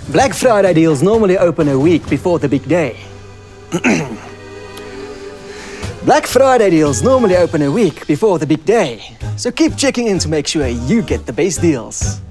Black Friday deals normally open a week before the big day. Black Friday deals normally open a week before the big day, so keep checking in to make sure you get the best deals.